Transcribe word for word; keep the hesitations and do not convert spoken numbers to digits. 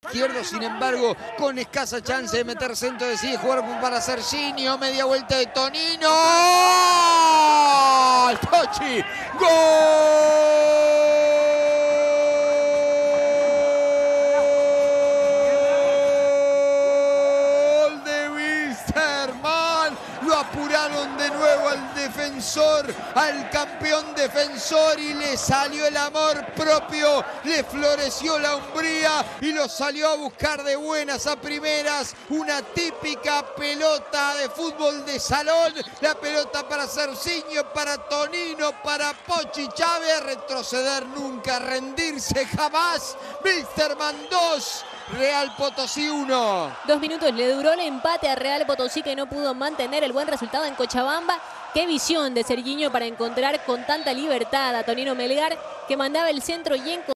izquierdo, sin embargo, con escasa chance de meter centro, decide jugar para Serginho, media vuelta de Tonino. ¡Gol! ¡Pochi! ¡Gol de Wilstermann! Lo apuraron de nuevo al defensor, al campeón defensor, y le salió el amor propio, le floreció la hombría y lo salió a buscar de buenas a primeras. Una típica pelota de fútbol de salón, la pelota para Serginho, para Tonino, para Pochi Chávez. Retroceder nunca, rendirse jamás. Wilstermann dos, Real Potosí uno. Dos minutos le duró el empate a Real Potosí, que no pudo mantener el buen resultado en Cochabamba. Qué visión de Serginho para encontrar con tanta libertad a Tonino Melgar, que mandaba el centro y en